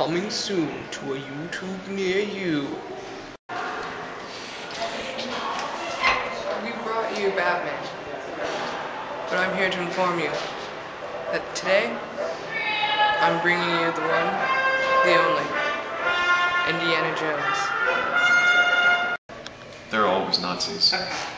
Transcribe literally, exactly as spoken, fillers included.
Coming soon to a YouTube near you. We brought you Batman, but I'm here to inform you that today I'm bringing you the one, the only, Indiana Jones. They're always Nazis. Okay.